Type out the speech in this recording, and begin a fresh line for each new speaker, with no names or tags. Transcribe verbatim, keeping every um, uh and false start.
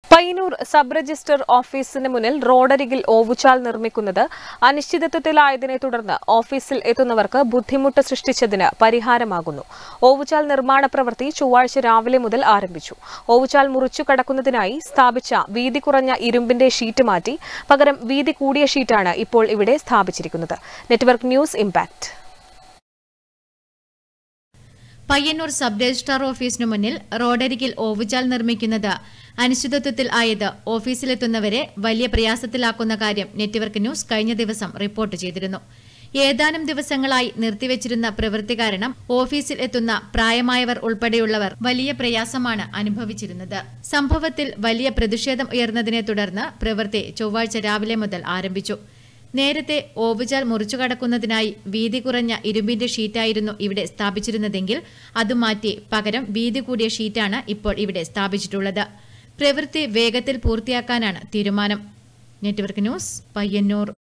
Payyanur sub-register ഓഫീസിന് മുന്നിൽ റോഡരികിൽ ഓവുചാൽ നിർമ്മിക്കുന്നത് അനിശ്ചിതത്വത്തിലായതിനെ തുടർന്ന് ഓഫീസിൽ എത്തുന്നവർക്ക് ബുദ്ധിമുട്ട് സൃഷ്ടിച്ചതിന് പരിഹാരമാകുന്നു. ഓവുചാൽ നിർമ്മാണ പ്രവൃത്തി ചൊവ്വാഴ്ച രാവിലെ മുതൽ ആരംഭിച്ചു. ഓവുചാൽ മുറിച്ചു കടക്കുന്നതിനായി സ്ഥാപിച്ച വീതി കുറഞ്ഞ ഇരുമ്പിന്റെ ഷീറ്റ് മാറ്റി പകരം വീതി കൂടിയ ഷീറ്റാണ് ഇപ്പോൾ ഇവിടെ സ്ഥാപിച്ചിരിക്കുന്നത്. Network news impact.
Payyanur sub registrar ഓഫീസിനു മുന്നിൽ റോഡരികിൽ ഓവുചാൽ നിർമ്മിക്കുന്നത് അനിശ്ചിതത്വത്തിൽ ആയത് ഓഫീസിലെത്തുന്നവരെ വലിയ പ്രയാസത്തിലാക്കുന്ന കാര്യം നെറ്റ്വർക്ക് ന്യൂസ് കഴിഞ്ഞ ദിവസം റിപ്പോർട്ട് ചെയ്തിരുന്നു. ഏതാനും ദിവസങ്ങളായി നിർത്തിവച്ചിരുന്ന പ്രവൃത്തി കാരണം ഓഫീസിൽ എത്തുന്ന പ്രായമായവർ ഉൾപ്പെടെയുള്ളവർ വലിയ പ്രയാസമാണ് അനുഭവിച്ചിരുന്നത്. സംഭവത്തിൽ വലിയ പ്രതിഷേധം ഉയർന്നതിനെ തുടർന്ന് പ്രവൃത്തി ചൊവ്വാഴ്ച രാവിലെ മുതൽ ആരംഭിച്ചു. നേരത്തെ ഓവുചാൽ മുറിച്ചു കടക്കുന്നതിനായി വീതി കുറഞ്ഞ ഇരുമ്പിന്റെ ഷീറ്റായിരുന്നു ഇവിടെ സ്ഥാപിച്ചിരുന്നതെങ്കിൽ അത് മാറ്റി പകരം വീതി കൂടിയ ഷീറ്റാണ് ഇപ്പോൾ ഇവിടെ സ്ഥാപിച്ചിട്ടുള്ളത്. പ്രവൃത്തി വേഗത്തിൽ പൂർത്തിയാക്കാനാണ് തീരുമാനം. Network news, Payyanur.